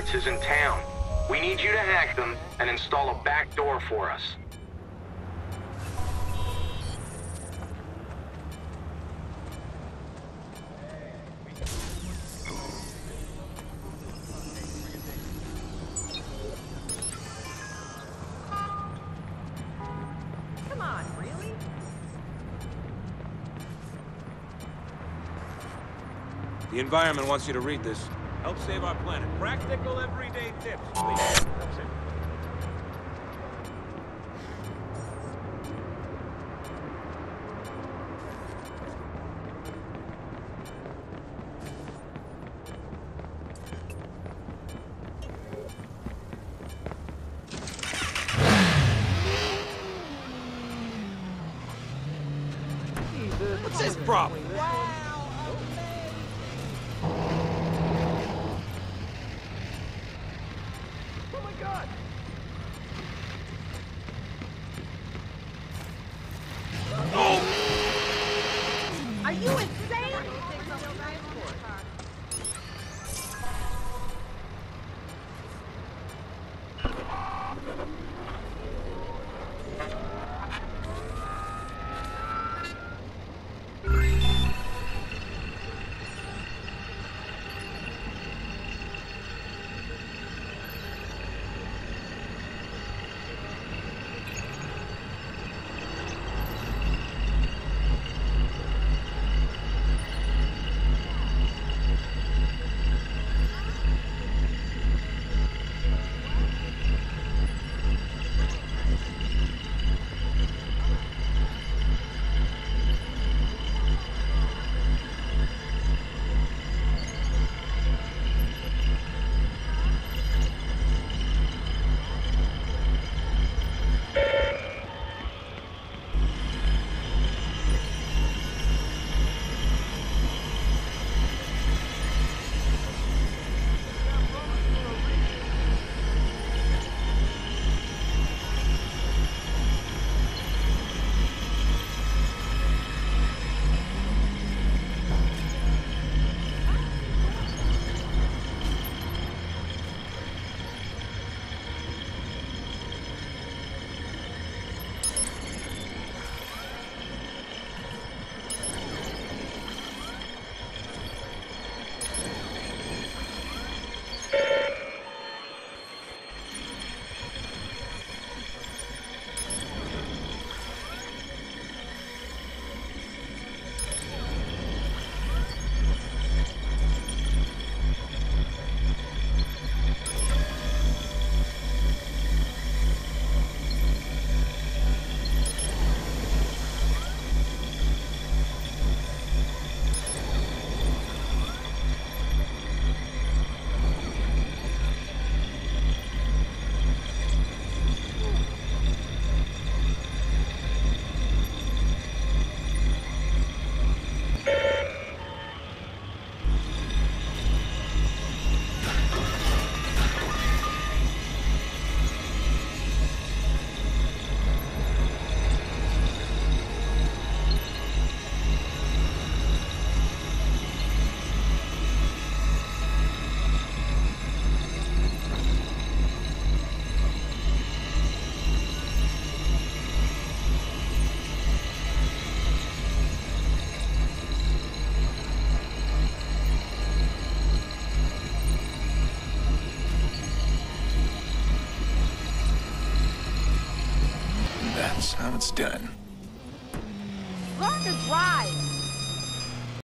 pirates is in town. We need you to hack them and install a back door for us. Come on, really? The environment wants you to read this. Help save our planet. Practical everyday tips, please. That's it. What's his problem? Oh my god! Are you insane? That's how it's done. Learn to drive!